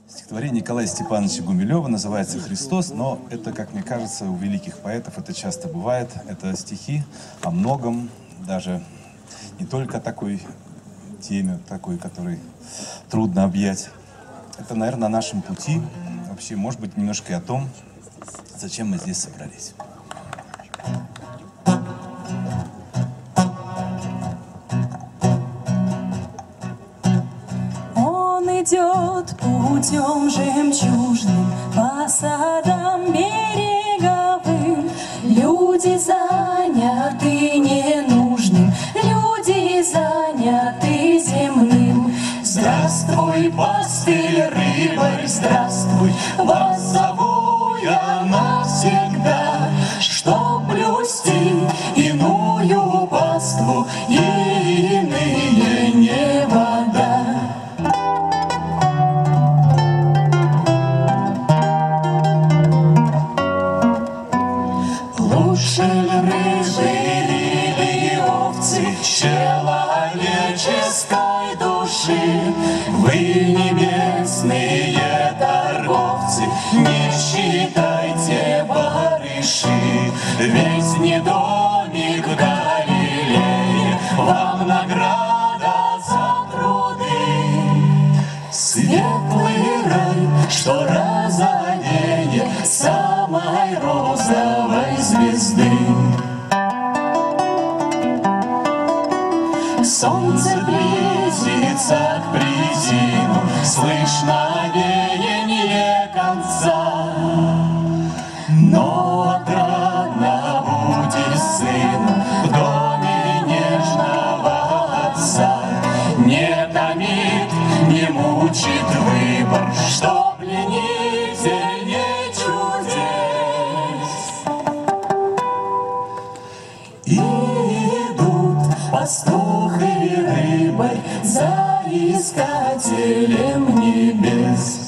Стихотворение Николая Степановича Гумилева называется «Христос», но это, как мне кажется, у великих поэтов это часто бывает. Это стихи о многом, даже не только о такой теме, такой, которой трудно объять. Это, наверное, о нашем пути, вообще, может быть, немножко и о том, зачем мы здесь собрались. Идет путем жемчужным по садам береговым. Люди заняты ненужным, люди заняты земным. Здравствуй, пастырь, рыбарь, здравствуй, вас зову я навсегда, чтоб блюсти иную паству и иные невода. Лучше рыбы или овцы человеческой души, вы, небесные торговцы, не считайте барыши, ведь не домик в Галилее вам награда за труды. Светлый рай, что разоденет самой розовой звезды. Солнце близится к призину, слышно веяние конца, но отрадно будет сыну в доме нежного отца. Не томит, не мучит выбор, что пленительней чудес. И идут пастух и рыбарь за искателем небес.